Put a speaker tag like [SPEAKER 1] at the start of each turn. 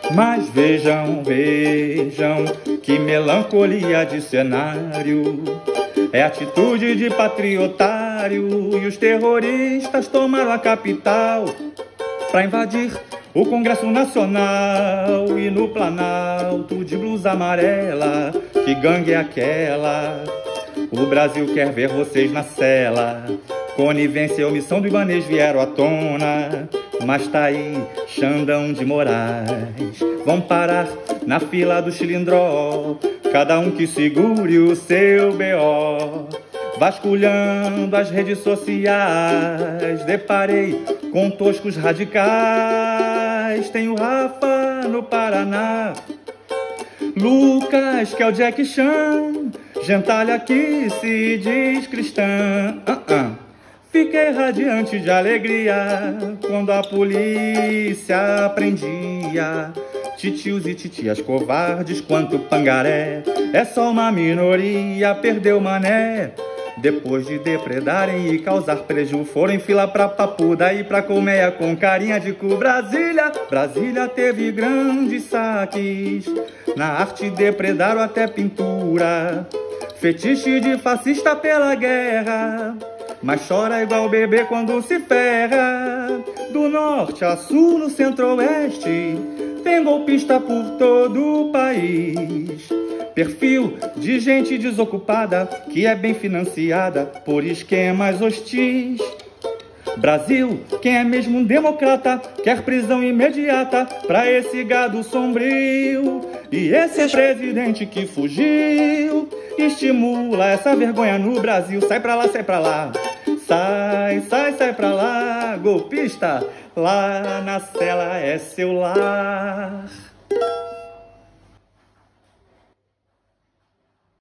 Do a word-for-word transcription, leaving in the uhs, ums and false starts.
[SPEAKER 1] Mas vejam, vejam, que melancolia de cenário. É atitude de patriotário e os terroristas tomaram a capital pra invadir o Congresso Nacional. E no Planalto de blusa amarela, que gangue é aquela? O Brasil quer ver vocês na cela. Conivência e omissão do Ibanez vieram à tona, mas tá aí Xandão de Moraes. Vão parar na fila do Chilindró, cada um que segure o seu B O. Vasculhando as redes sociais, deparei com toscos radicais. Tem o Rafa no Paraná, Lucas, que é o Jack Chan, gentalha que se diz cristã. uh -uh. Fiquei radiante de alegria quando a polícia prendia titios e titias covardes quanto pangaré. É só uma minoria, perdeu mané. Depois de depredarem e causar prejuízo, foram em fila pra Papu, daí pra Colmeia com carinha de cu. Brasília, Brasília teve grandes saques, na arte depredaram até pintura. Fetiche de fascista pela guerra, mas chora igual bebê quando se ferra. Do norte a sul, no centro-oeste, tem golpista por todo o país. Perfil de gente desocupada que é bem financiada por esquemas hostis. Brasil, quem é mesmo um democrata quer prisão imediata pra esse gado sombrio. E esse presidente que fugiu estimula essa vergonha no Brasil. Sai pra lá, sai pra lá. Sai, sai, sai pra lá, golpista. Lá na cela é seu lar.